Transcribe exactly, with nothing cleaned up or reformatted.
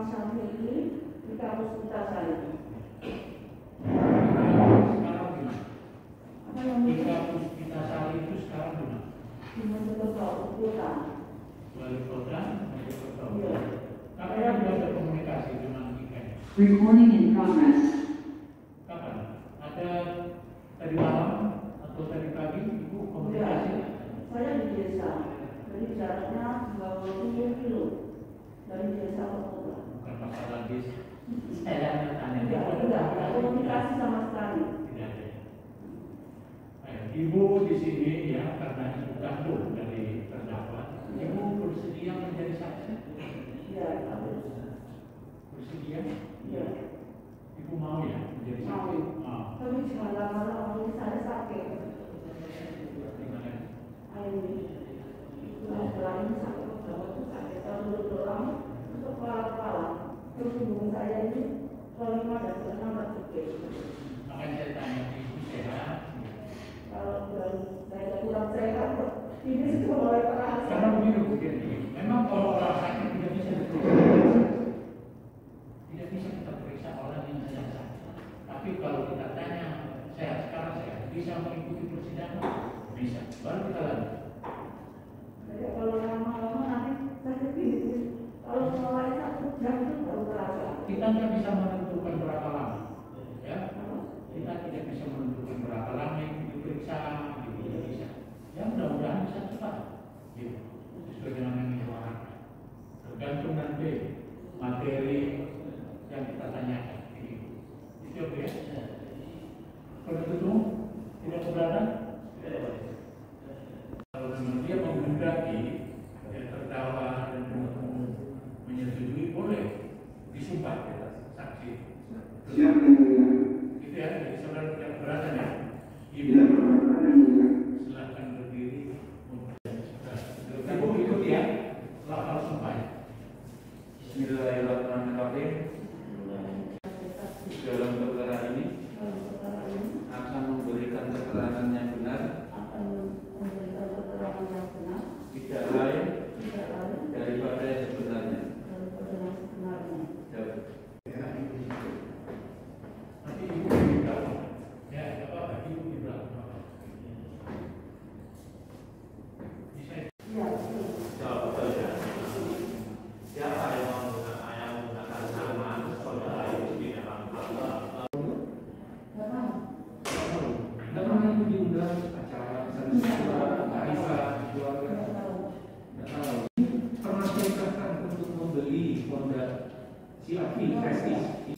Syamsi ini di kampus Putasari. Sekarang gimana? Apa yang Di kampus Putasari itu sekarang gimana? di Mojokerto Kota. Wali kota, Mojokerto. Iya. Kapan juga ada komunikasi dengan I K M? Recording in progress. Kapan? Ada tadi malam atau tadi pagi Ibu komunikasi? Iya. Saya di desa, jadi jaraknya dua puluh kilo dari desa ke kota. Bukan masalah bis. Saya tanya. Tidak, tidak ada komunikasi sama sekali. Tidak ada. Nah, Ibu di sini ya karena Ibu gantung dari terdakwa, Ibu bersedia menjadi saksi? Iya, harus. Bersedia? Iya. Ibu mau ya menjadi Mau. saksi? Mau. Tapi cuma lama-lama ini saya sakit. Gimana? Ini itu setelah ini sakit banget, sakit terlalu dalam untuk kepala-kepala. Terus hubungan saya ini kelima dan keenam terjepit. Makanya saya tanya Ibu sehat? Kalau dan saya kurang sehat, ini sudah mulai terasa. Karena begini begini, memang kalau orang sakit tidak bisa diperiksa, tidak bisa kita periksa orang yang sedang sakit. Tapi kalau kita tanya sehat sekarang sehat, bisa mengikuti persidangan, bisa. Baru kita lanjut. Jadi kalau lama-lama nanti sakit ini, kalau mulai satu jam itu baru terasa. Kita tidak bisa menentukan berapa lama, ya. Kita tidak bisa menentukan berapa lama yang diperiksa, gitu tidak bisa. Ya mudah-mudahan bisa cepat, gitu. Sesuai dengan yang diharapkan. Tergantung nanti materi yang kita tanyakan. Gitu. Itu oke ya. Kalau itu tidak keberatan, kalau memang dia menghendaki yang terdakwa dan penuntut umum menyetujui, boleh disumpah ya, saksi. Siap yang mulia. Itu ya, jadi saudara tidak keberatan ya. Ibu Tidak keberatan yang mulia. silakan berdiri. Ibu ikut ya, lafal sumpah. Bismillahirrahmanirrahim. Dalam perkara ini Kalau sekarang ini akan memberikan keterangan yang benar, akan memberikan keterangan yang benar, tidak lain tidak lain daripada yang sebenarnya. daripada yang sebenarnya. Jawab. Nanti ibu di belakang. Ya, tidak apa-apa, ibu di belakang. Bisa. Iya, betul. Jawab betul ya. Siapa yang menggunakan yang menggunakan nama saudara itu di dalam Nggak tahu. Tidak pernah ibu diundang acara sensitif, Arifah, keluarga. Nggak tahu. Tidak tahu. Pernah saya katakan untuk membeli Honda C R V Prestige.